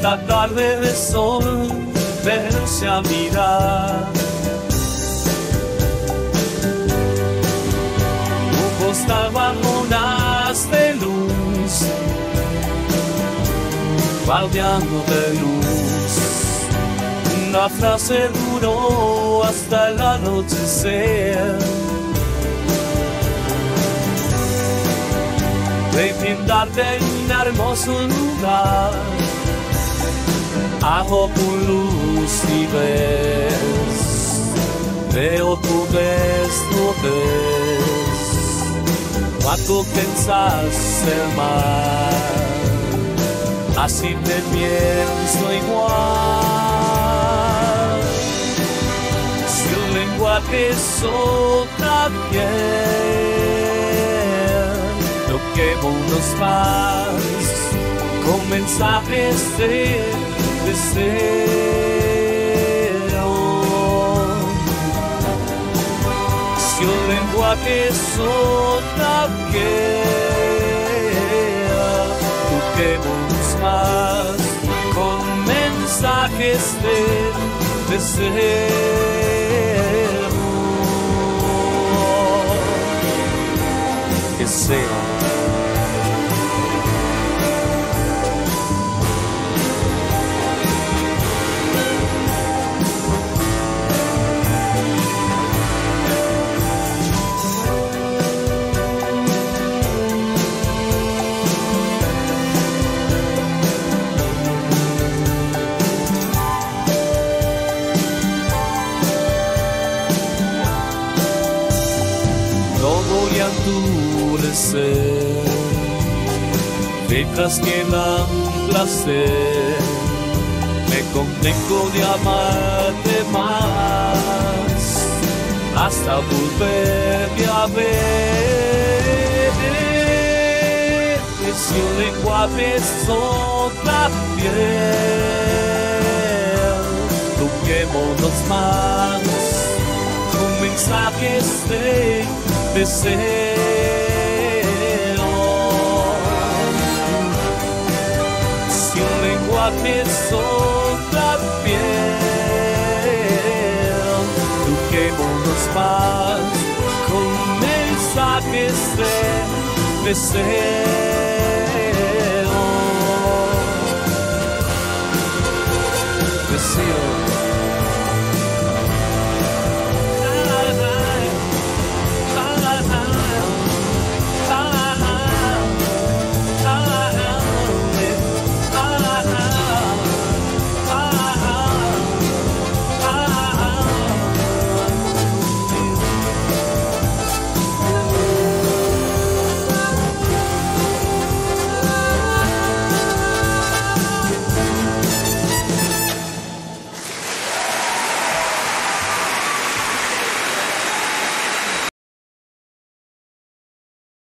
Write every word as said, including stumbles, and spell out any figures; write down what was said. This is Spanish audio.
esta tarde de sol, verse a mirar. Un postal bajo un haz de luz, baldeando de luz. Una frase duró hasta el anochecer. De brindarte un hermoso lugar, hago tu luz y ves, veo tu vez, tu vez, cuando pensas el mar, así te pienso igual. Si el lenguaje es otra piel, toquémonos más con mensajes de deseo. Si el lenguaje es otra piel, toquémonos más con mensajes de deseo. Que sea endurecer, letras que dan placer. Me contengo de amarte más hasta volverte a ver. Si el lenguaje es otra piel, toquémonos más con mensajes de deseo. Si el lenguaje es otra piel, toquémonos más con mensajes de deseo. Deseo.